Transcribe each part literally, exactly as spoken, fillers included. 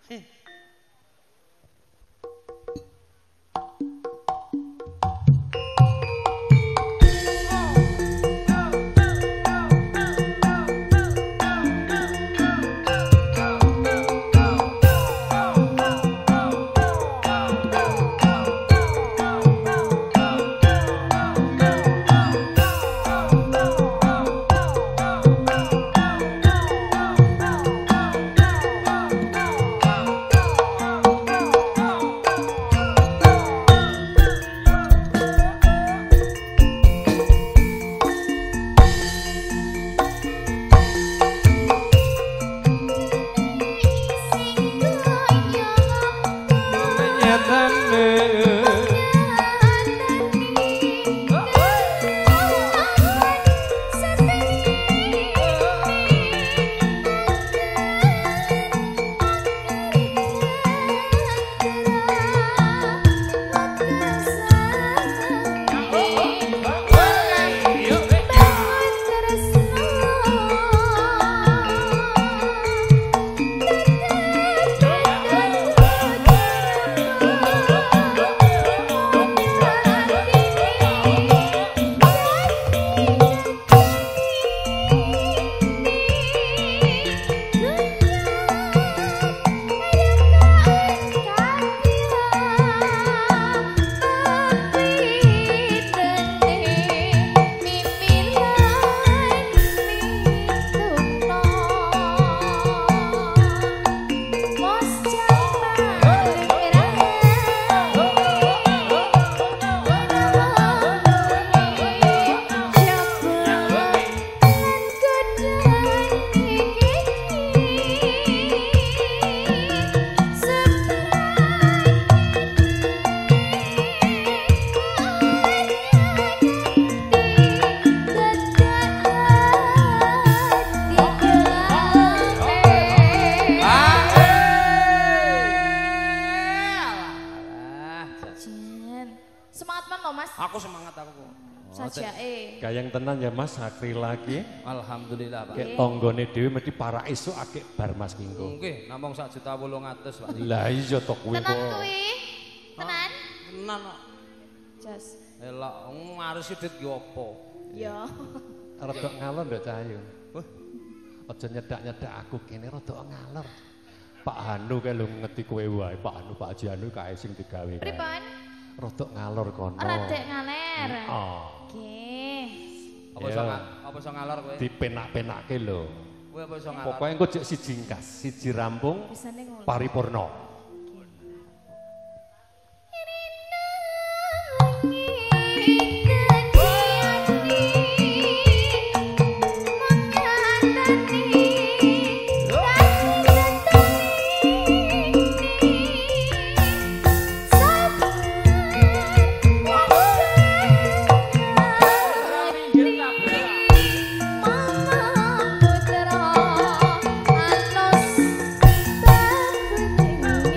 Gayeng tenan ya Mas, Sakri lagi. Alhamdulillah Pak. Kayak tonggone dhewe mesti para esuk akeh bar Mas Kingko. Nggih, namung sak juta wolung atus Pak. Lah iya to kuwi kok. Tenan kuwi. Tenan. Tenan kok. Jas. Elok ngaris duit ki opo? Ya. Rada ngalor ndok Cahyo. Wah. Aja nyedak-nyedak aku kene rada ngalor. Pak Hanu kae lho ngeti kowe wae, Pak Hanu, Pak Haji Hanu kae sing digawe kae. Pripun? Rada ngalor kono. Rada ngaler. Oh. Nggih. Apa iso apa iso ngalor kowe? Dipenak-penakke lho. Kowe apa iso ngalor? Pokoke engko jek siji ngkas, siji rampung paripurna. Mama putra anos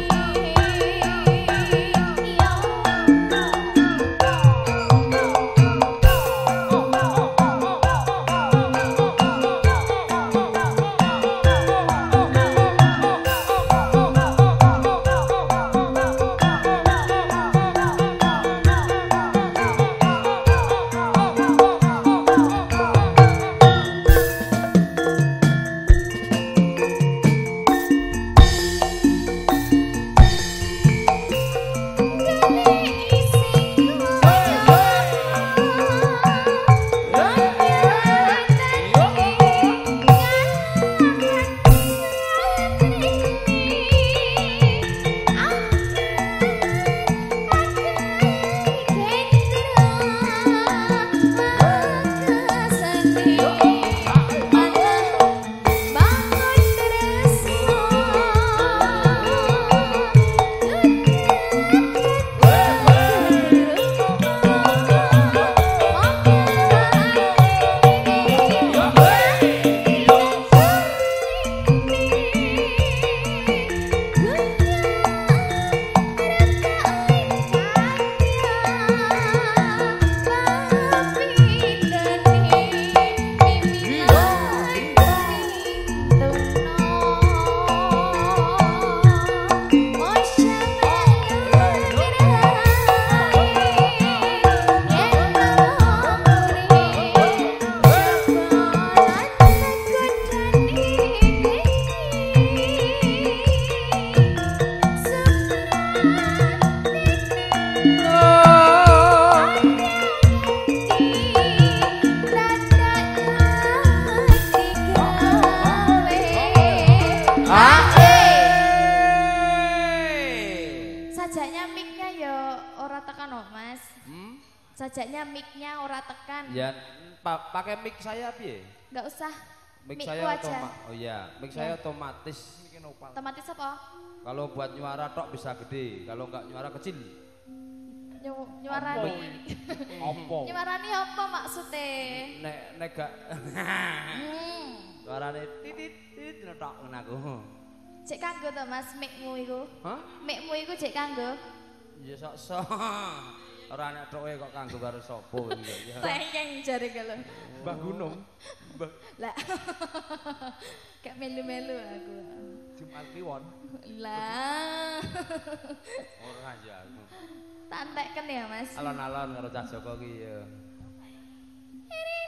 ora tekan oh, Mas. Hmm? Sajaknya mic-nya ora tekan. Ya, pa pakai mic saya piye? Enggak usah. Mic Mic-ku saya aja. otomatis. Oh iya, mic Ya. saya otomatis. Otomatis apa? Kalau buat nyuara tok bisa gede, kalau enggak nyuara kecil. Nyu nyuarani. Opo? Nyuarani apa maksudnya? Nek nek gak Hmm. suarane titit titit netok ngono aku. Cek kanggo to Mas mic-mu iku? Hah? Mic-mu iku cek kanggo. Ya sok-sok. Ora nek toke kok kanggo karo sapa iki ya. Sayang jare kalau. Mbah Gunung. Lah. Kayak melu-melu aku. Jumat Kliwon. Lah. Ora ya aku. Tak entekken ya Mas. Alon-alon karo Cah Joko ki ya. Ini